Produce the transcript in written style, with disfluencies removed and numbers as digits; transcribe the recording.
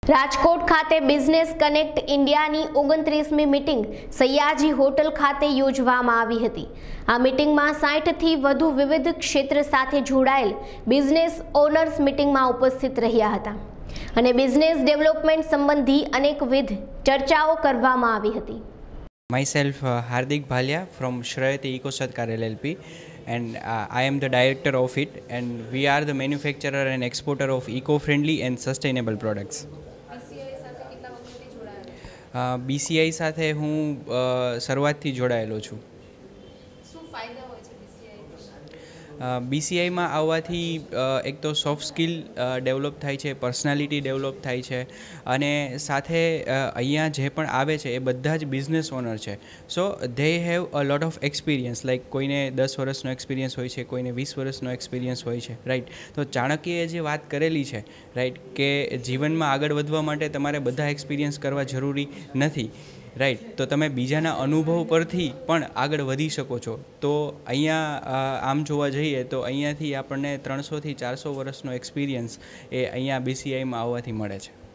રાજકોટ ખાતે business connect ઇન્ડિયાની 29મી meeting Sayaji hotel ખાતે યોજવામાં આવી હતી। આ મીટિંગમાં 60થી વધુ વિવિધ ક્ષેત્ર સાથે જોડાયેલ બિઝનેસ ઓનર્સ મીટિંગમાં ઉપસ્થિત રહ્યા હતા અને બિઝનેસ ડેવલપમેન્ટ સંબંધી અનેકવિધ ચર્ચાઓ કરવામાં આવી હતી। Myself Hardik Bhalia from Shrayati EcoSarkar LLP, and I am the director of it, and we are the manufacturer and exporter of eco-friendly and sustainable products. BCI સાથે હું શરૂઆતથી જોડાયેલો છું। BCIમાં આવવાથી એક તો સોફ્ટ સ્કિલ ડેવલપ થાય છે, પર્સનાલિટી ડેવલપ થાય છે, અને સાથે અહીંયા જે પણ આવે છે એ બધા જ બિઝનેસ ઓનર છે। So they have a lot of experience, like કોઈને 10 વર્ષનો એક્સપિરિયન્સ હોય છે, કોઈને 20 વર્ષનો એક્સપિરિયન્સ હોય છે, રાઈટ। તો ચાણક્યએ જે વાત કરેલી છે, રાઈટ, કે જીવનમાં આગળ વધવા માટે તમારે બધા એક્સપિરિયન્સ કરવા જરૂરી નથી, રાઈટ। તો તમે બીજાના અનુભવ પરથી પણ આગળ વધી શકો છો। તો અહીંયા આમ જોવા જઈએ તો અહીંયાથી આપણને 300થી 400 વર્ષનો એક્સપિરિયન્સ એ અહીંયા BCIમાં આવવાથી મળે છે।